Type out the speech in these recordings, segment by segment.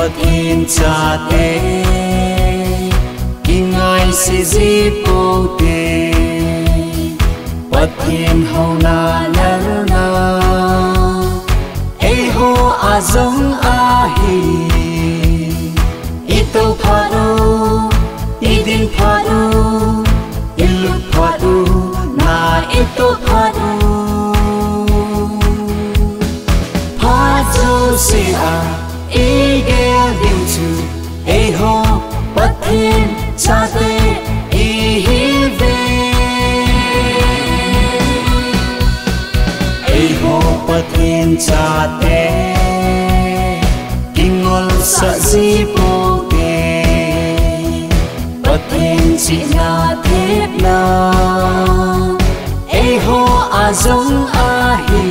Pathen Chate Ingai se ji pote Pathen hau na lerna Eiho azong ahi Ito padu idin padu ilu padu na ito padu Padu siya igel dintu Eiho Pathen Chate ihive Eiho Pathen Chate Kingol sa zipote Pathen chỉ na thép na Eiho azong ahi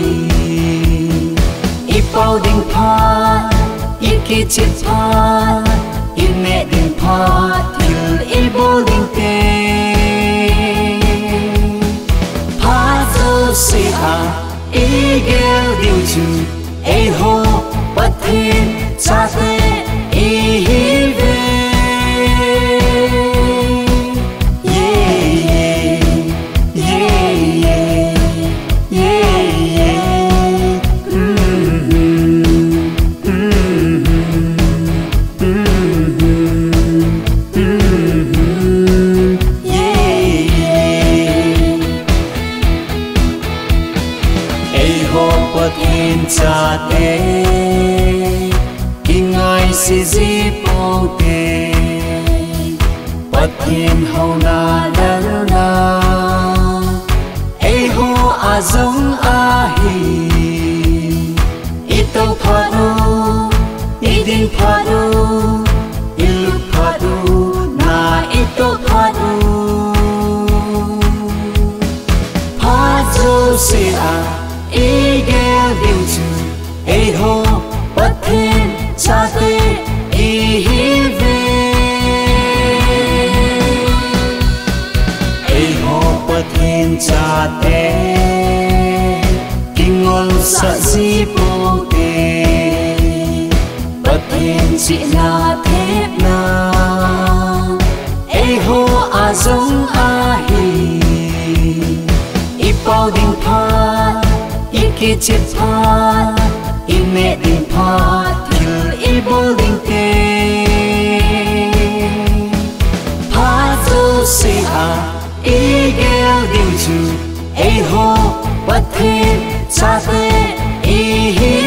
Ipao ding pa Iki chit pa Ime ding pa Til ibo ding te Pa zo siya Igel ding chu Eiho Pathen Chate ihive Pathen Chate Ingai se ji pote Pathen hau na lerna Eiho azong ahi Ito padu idin padu ilu padu na ito padu Padu siya igel dintu Eiho Pathen Chate ihive Eiho Pathen Chate Kingol sa zipote Pathen chỉ na thép na Eiho azong ahi Ipao ding pa Iki chit pa Ime ding pa Til ibo ding te Pa zo siya Igel ding chu Eiho Pathen Chate ihi